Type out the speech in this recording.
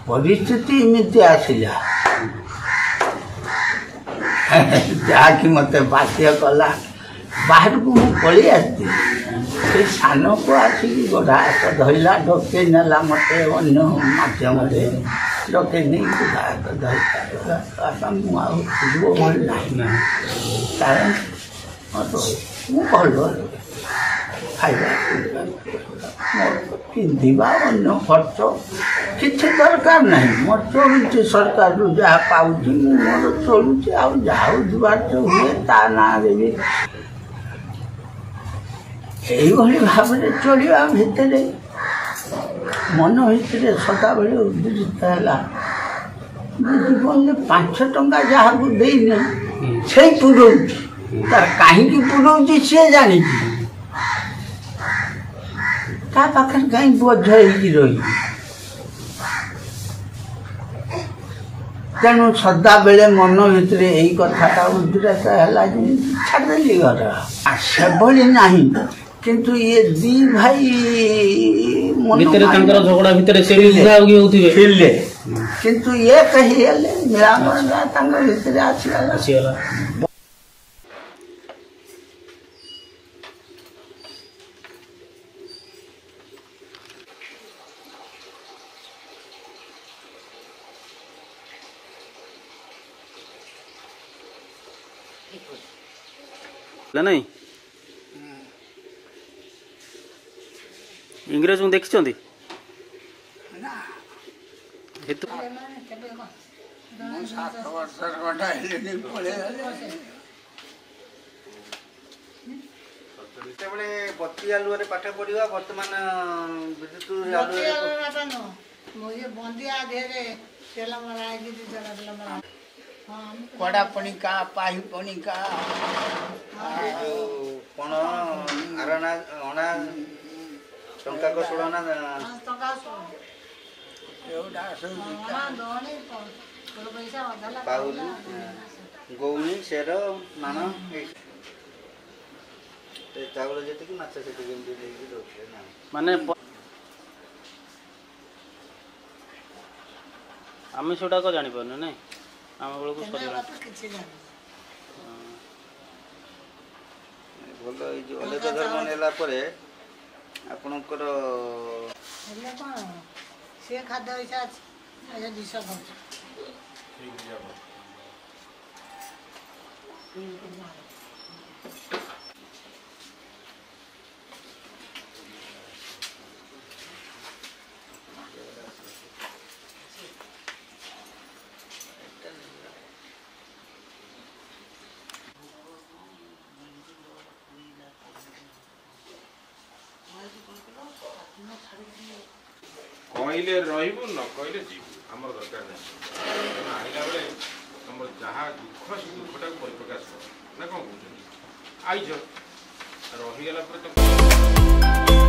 परिस्थिति एमती आसला जहाँकि मत बाध्य कला बाहर को पलि आसती से सान को आसिक गढ़ा हाथ धरला डके नेला मत अन्य मध्यम डके नहीं गढ़ा हाथ धरला मुझे कारण भल खाଇବା ପିନ୍ଧିବା ଅନ୍ୟ ଖର୍ଚ୍ଚ କିଛି ଦରକାର ନାହିଁ ମୋର ଚଳୁଛି ସରକାରରୁ ଯାହା ପାଉଛି ମୁଁ ମୋର ଚଳୁଛି ଆଉ ଯାହା ଉଦ୍ବାଟ ହୁଏ ତା ନାଁରେ ବି ଏଇଭଳି ଭାବରେ ଚଳିବା ଭିତରେ ମନ ଭିତରେ ସଦାବେଳେ ଉଦ୍ଦିଷ୍ଟ ହେଲା ଜୀବନରେ 5 ଟଙ୍କା ଯାହାକୁ ଦେଇନି ସେଇ ପୁରଉଛି ତାର କାହିଁକି ପୁରଉଛି ସିଏ ଜାଣିଛି ता पाखे कहीं बोझ रही तेणु सदा बेले मन भितर यही कथा उद्रेक है छाड़देली घर से भली ना किंतु ये दी भाई झगड़ा भितर किंतु ये कही मिलामण भितर आसीगला नहीं इंग्रेज को देखी बत्ती आलुआ पाठ पढ़ा बर्तमान कड़ा पणिका पाही पणिका कौन आरणा अणा टंका को सुड़ना पाउल गौनी शेर मान चावल जी माछ से माने आम से जानी पार्न ना आम बेलू भल ये अलग धर्म नेला आपणकर से खाद्य विष कहले रही न कहले जीव आम दरकार नहीं आईला बेले तुम जहाँ दुख से दुखटा परिप्रकाश कर ना कौन कहते आईज रहीगला